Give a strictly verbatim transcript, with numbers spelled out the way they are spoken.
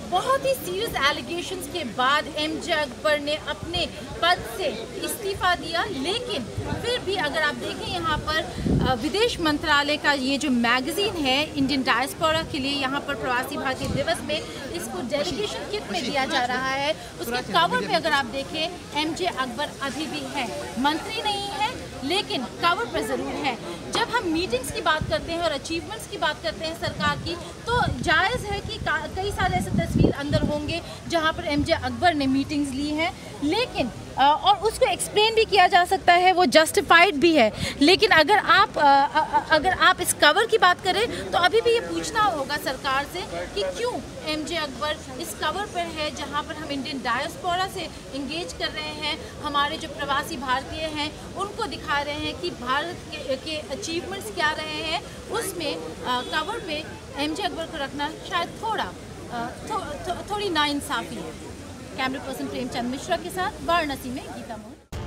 बहुत ही serious allegations के बाद एमजे अकबर ने अपने पद से इस्तीफा दिया, लेकिन फिर भी अगर आप देखें यहाँ पर विदेश मंत्रालय का ये जो मैगजीन है इंडियन डायस्पोरा के लिए, यहाँ पर प्रवासी भारतीय दिवस में इसको डेलीगेशन किट में दिया जा रहा है। उसके कवर पे अगर आप देखें एमजे अकबर अभी भी है, मंत्री नहीं है लेकिन कवर पर ज़रूर है। जब हम मीटिंग्स की बात करते हैं और अचीवमेंट्स की बात करते हैं सरकार की, तो जायज़ है कि कई सारे ऐसे तस्वीर अंदर होंगे जहां पर एमजे अकबर ने मीटिंग्स ली हैं, लेकिन और उसको एक्सप्लेन भी किया जा सकता है, वो जस्टिफाइड भी है। लेकिन अगर आप अगर आप इस कवर की बात करें तो अभी भी ये पूछना होगा सरकार से कि क्यों एमजे अकबर इस कवर पर है जहां पर हम इंडियन डायस्पोरा से इंगेज कर रहे हैं, हमारे जो प्रवासी भारतीय हैं उनको दिखा रहे हैं कि भारत के, के अचीवमेंट्स क्या रहे हैं। उसमें आ, कवर पे एमजे अकबर को रखना शायद थोड़ा थो, थो, थोड़ी नाइंसाफ़ी है। कैमरा पर्सन प्रेमचंद मिश्रा के साथ वाराणसी में गीता मोहन।